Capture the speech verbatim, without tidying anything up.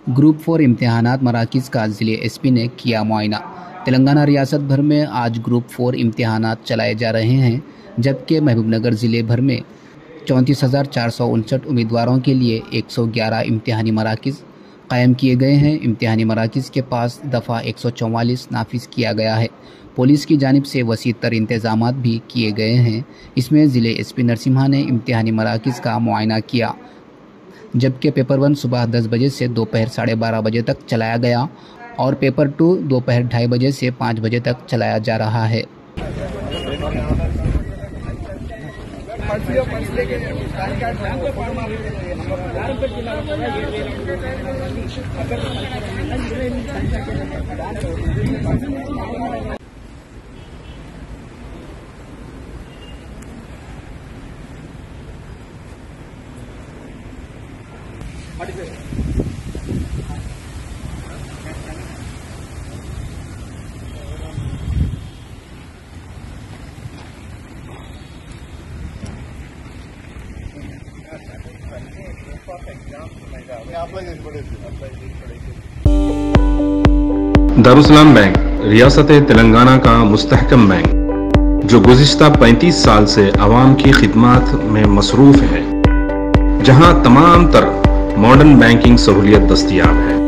Group four इम्तिहानात मराकिज़ का ज़िले S P ने किया मुआयना। तेलंगाना रियासत भर में आज ग्रुप फोर इम्तिहानात चलाए जा रहे हैं, जबकि महबूबनगर ज़िले भर में चौंतीस हज़ार चार सौ उनसठ उम्मीदवारों के लिए एक सौ ग्यारह इम्तिहानी मराकिज़ कायम किए गए हैं। इम्तिहानी मराकिज़ के पास दफ़ा एक सौ चौवालीस नाफिज किया गया है। पुलिस की जानिब से वसी तर इंतज़ामात भी किए गए हैं। इसमें ज़िले एस पी नरसिम्हा ने इम्तिहानी मराकिज़ का मुआयना किया, जबकि पेपर वन सुबह दस बजे से दोपहर साढ़े बारह बजे तक चलाया गया और पेपर टू दोपहर ढाई बजे से पाँच बजे तक चलाया जा रहा है। दारुसलाम बैंक रियासत तेलंगाना का मुस्तहकम बैंक जो गुज़िश्ता पैंतीस साल से आवाम की खिदमत में मसरूफ़ है, जहां तमाम तर मॉडर्न बैंकिंग सहूलियत दस्तयाब है।